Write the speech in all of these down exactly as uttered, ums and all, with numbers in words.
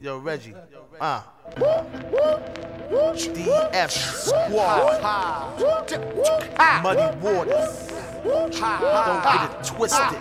Yo, Reggie. Uh. D F Squad. Muddy Waters. Don't get it twisted.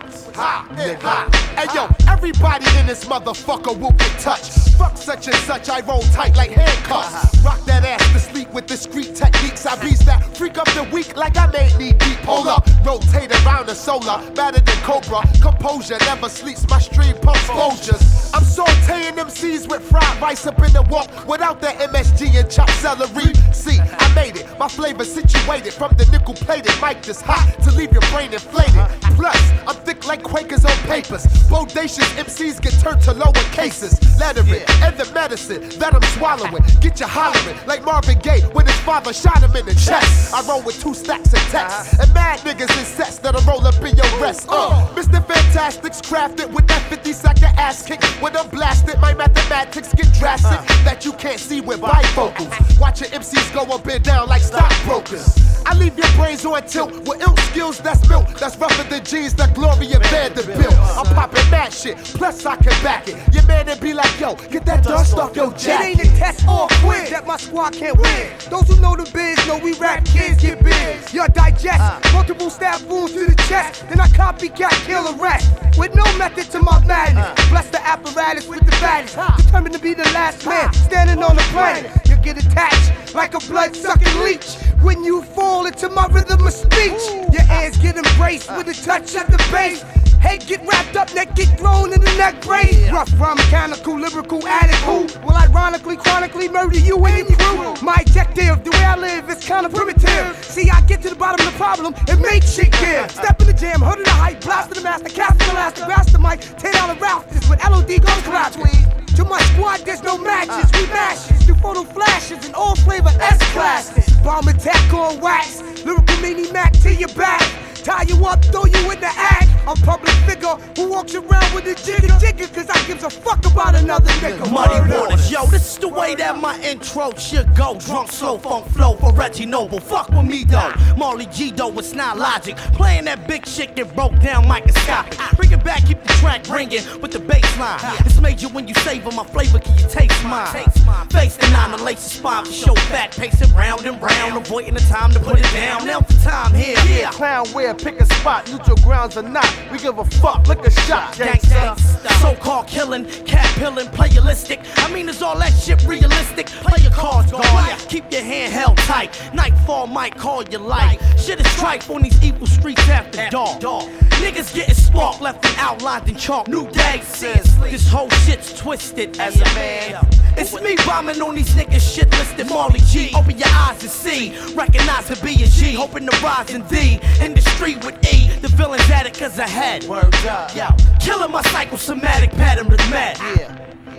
Nigga. Hey yo, everybody in this motherfucker will get touched. Fuck such and such, I roll tight like handcuffs. Rock that ass to sleep with discreet techniques. I beast that freak up the weak like I made knee deep. Hold up, rotate around the solar, better than Cobra. Composure never sleeps, my stream pumps Folgers. I'm sauteing M Cs with fried rice up in the walk without that M S G and chopped celery. See, I made it, my flavor situated from the nickel plated mic that's hot to leave your brain inflated. Plus, I'm thick like Quakers on papers. Bodacious M Cs get turned to lower cases. Lettering and the medicine that I'm swallowing. Get you hollering like Marvin Gaye when his father shot him in the chest. I roll with two stacks of text and mad niggas in sets that'll roll up in your rest. Uh, Mister Fantastic's crafted with that fifty second ass kick. When I'm blasted, my mathematics get drastic that you can't see with bifocals. Watch your M Cs go up and down like stockbrokers. I leave your brains on tilt with ill skills that's built. That's rougher than jeans that Gloria Vanderbilt. I'm popping mad shit, plus I can back it. Your man that be like, yo, get that dust off your jacket. It ain't a test or a quiz that my squad can't win. Those who know the biz know we rap kids get big. Y'all digest multiple stab wounds to the chest. Then I copycat kill a rat with no method to my madness. Bless the apparatus with the baddest. Determined to be the last man standing on the planet. You get attached like a blood-sucking leech when you fall into my rhythm of speech. Your ears get embraced with a touch of the bass. Head get wrapped up, neck get thrown in the neck brace. Rough, raw, mechanical, lyrical addict who will ironically, chronically murder you and your crew. My objective, the way I live is kinda primitive. See, I get to the bottom of the problem and make shit give. Step in the jam, hood in the hype, blast in the master, cast in the elastic, blast the mic, tear down the rafters with L O D guns collapsing. To my squad, there's no matches, we mashes, do photo flashes and all flavor S-classes. Bomb attack on wax, lyrical mini Mac to your back. Tie you up, throw you in the act. I'm public figure who walks around with a jigger jigger, cause I gives a fuck about another nigga. Muddy Waters, yo, this is the way that my intro should go. Drunk, slow, funk flow for Reggie Noble. Fuck with me though, Marley G though, it's not logic. Playing that big shit get broke down microscopic. Bring it back, keep the track ringing with the bass line. It's major when you savor my flavor, can you taste mine? Face the nine, the lace spine for show fat. Pacing round and round, avoiding the time to put it down. Now for time here, yeah. Clown wear, pick a spot, neutral grounds or not. We give a fuck, lick a shot. Gangsta, so-called killing, cat pilling, playalistic. I mean, is all that shit realistic? Play your cards, guard. Keep your hand held tight. Nightfall might call your light. Shit is tripe on these evil streets after dark. Niggas getting sparked, left and outlined in chalk. New day says this whole shit's twisted. As a man, it's me bombing on these niggas shit listed. Marley G, open your eyes and see. Recognize to be a G, hoping to rise in D. In the street with E, the villain's at it cause I had. Word up. Yo, killing my psychosomatic pattern is mad. Yeah.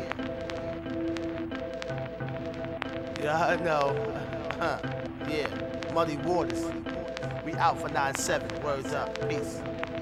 Yeah, I know. Huh. Yeah. Muddy Waters. We out for nine seven. Words up. Peace.